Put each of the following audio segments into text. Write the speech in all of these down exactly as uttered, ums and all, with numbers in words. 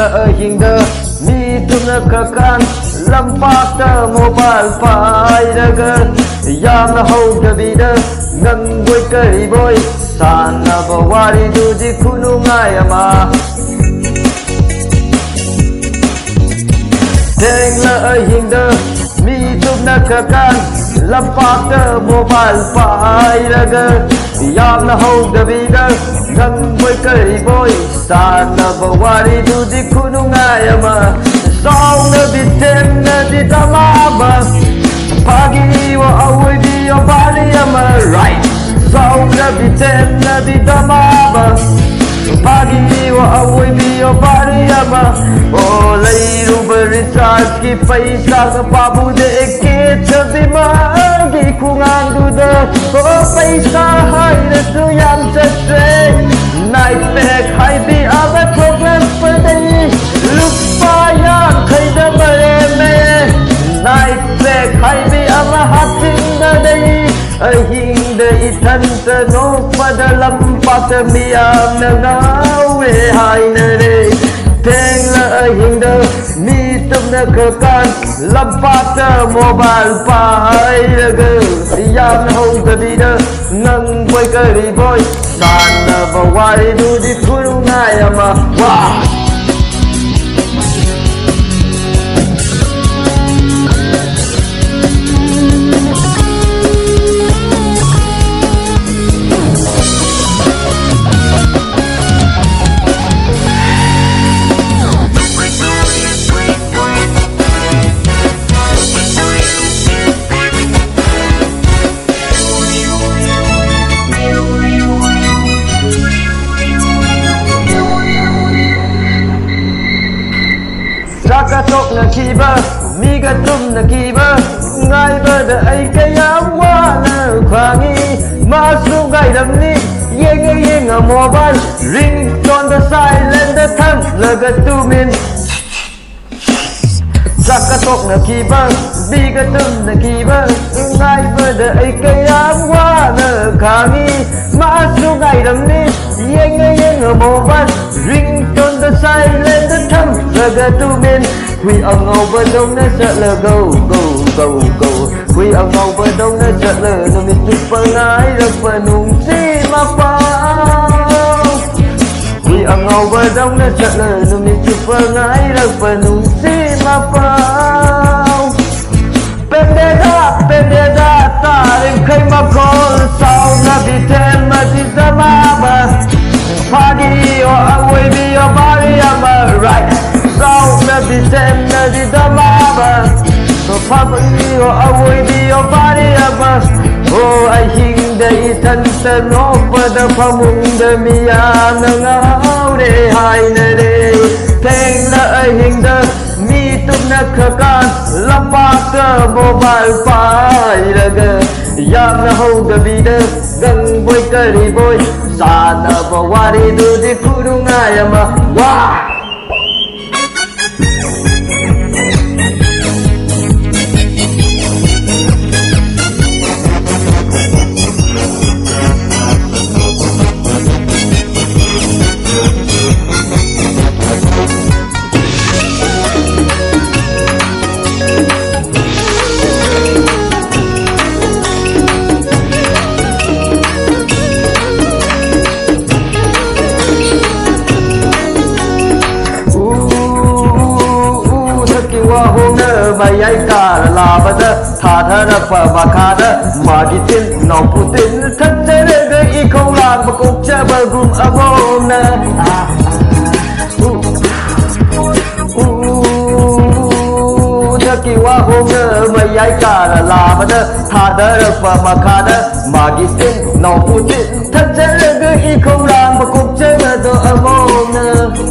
hinda mi tumna kakan lampakta mobile pairaga yamna howdabida ngangoy kariboy sanaba wari dudi kunungai ama tengla hinda mi tumna kakan lampakta mobile pairaga yamna howdabida ngangoy kariboy sanaba wari dudi kunungai ama sauna bitemna di tamaba pagi wa away di bali ama right sauna bitemna di tamaba pagi wa away di bali ama o leiru berisas ki paisa ka pabu de ke chabi magi kungang duda o paisa hai de su yam chatre night back hai bi aba program per day look yan khai da bare me night back hai bi ama hatin da dai ai hing da ithan ta no pada lampa ta mi am na ngawe hai na re teng la hing da mi tum na ka kan lampa ta mobile pa hai la ga yam ho da bi da nang boy ka ri boy san na ba wai du di kuru ngai ama wa Saka tok na kiba, mi ga tum na kiba, ngai ba da ai kayam wa na kwangi, masu gai dam ni, yeng yeng a mobile, ring on the silent the thang la ga tu min. Saka tok na kiba, mi ga tum na kiba, ngai ba da ai kayam wa na kwangi, masu gai dam ni, yeng yeng a mobile, ring on the silent the thang la ga tu min. Quy ông ngầu bên đông nó sợ là go go go go. Quy ông ngầu bên đông nó sợ là nó mình chụp phần ái rất phần nung si mà bao. Quy ông ngầu bên đông nó sợ là nó mình chụp phần ái rất phần nung si mà bao. Pendeda pendeda ta em khai mà call sao na bị thêm mà chỉ ra mà mà. Party or away be your body I'm a right. Sao na bị xem na đi ta mà so papa ni o away đi o body ama o ai hing dai thân ta no pada pamung de mi an ngau de hai na de theng la ai hing da mi tum na khakan lapa ka mobile pai la ga yam na ho ga bi de gang boy ka ri boy sa na ba wa ri du di kuru ngai ama wa mày ai cả là bắt đầu thả thả ra phở mà khá đó mà đi tin nó phụ tin thật thế để gây ý không làm mà cũng chơi bờ gùm ở bồn nè nhớ kỳ qua hôm nè mày ai cả là bắt đầu thả thả ra phở mà khá đó mà đi tin nó phụ tin thật thế để gây ý không làm mà cũng chơi bờ gùm ở bồn nè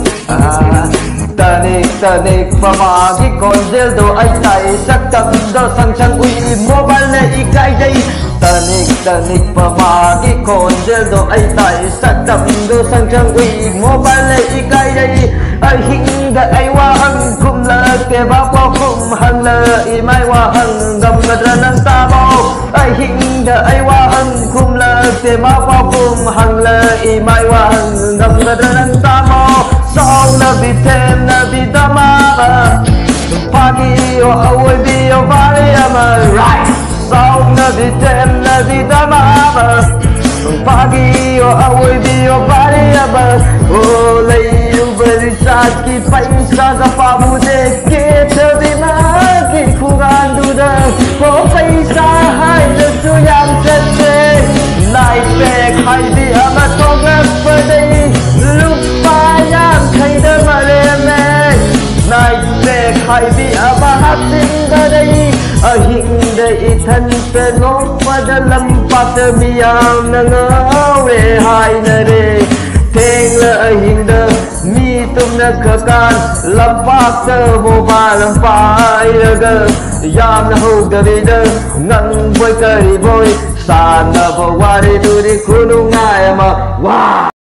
Tanik tanik pamagi konjel do ay tay saktam do sang sang uy mobile na ikay day Tanik tanik pamagi konjel do ay tay saktam do sang sang uy mobile na ikay day ay hingga ay wahang kumla ke bapo kum hangla imay wahang gam gadranang tabo ay hingga ay wahang kumla ke bapo kum hangla imay wahang gam gadranang tabo ꯁꯥꯎꯅꯕꯤ ꯊꯦꯝꯅꯕꯤꯗꯃꯛ ꯐꯥꯒꯤꯌꯣ ꯑꯋꯣꯏꯕꯤꯌꯣ ꯋꯥꯔꯤ ꯑꯃ ꯁꯥꯎꯅꯕꯤ ꯊꯦꯝꯅꯕꯤꯗꯃꯛ ꯐꯥꯒꯤꯌꯣ ꯑꯋꯣꯏꯕꯤꯌꯣ ꯋꯥꯔꯤ ꯑꯃ ꯑꯣ ꯂꯩꯔꯨꯕ ꯔꯤꯆꯥꯔꯖꯀꯤ ꯄꯩꯁꯥꯒ ꯄꯥꯝꯃꯨꯗꯦ ꯀꯦꯊꯕꯤ ꯃꯥꯒꯤ ꯈꯨꯒꯥꯟꯗꯨꯗ ꯑꯣ ꯄꯩꯁꯥ ꯍꯥꯏꯅꯁꯨ ꯌꯥꯝ ꯆꯠꯇꯦ ꯅꯥꯏꯄꯦꯛ ꯍꯥꯏꯕꯤ ꯑꯃ ꯊꯣꯛꯂꯛꯄꯗꯩ lupa yankaiꯗ ꯃꯔꯦꯝꯃꯦ ꯅꯥꯏꯄꯦꯛ ꯍꯥꯏꯕꯤ ꯑꯃ ꯍꯥꯞꯆꯤꯟꯕꯗꯩ ꯑꯍꯤꯡꯗ ꯏꯊꯟꯇ ꯅꯣꯛꯄꯗ ꯂꯝꯄꯥꯛꯇ ꯃꯤꯌꯥꯝꯅ ꯉꯥꯎꯔꯦ ꯍꯥꯏꯅꯔꯦ ꯊꯦꯡꯂ ꯑꯍꯤꯡꯗ ꯃꯤ ꯇꯨꯝꯅꯈ꯭ꯔꯀꯥꯟ ꯂꯝꯄꯥꯛꯇ ꯃꯣꯕꯥꯏꯜ ꯄꯥꯏꯔꯒ ꯌꯥꯝꯅ ꯍꯧꯗꯕꯤꯗ ꯉꯪꯕꯣꯏ ꯀꯔꯤꯕꯣꯏ ꯁꯥꯟꯅꯕ ꯋꯥꯔꯤꯗꯨꯗꯤ ꯈꯨꯅꯨꯡꯉꯥꯏ ꯑꯃ ꯋꯥ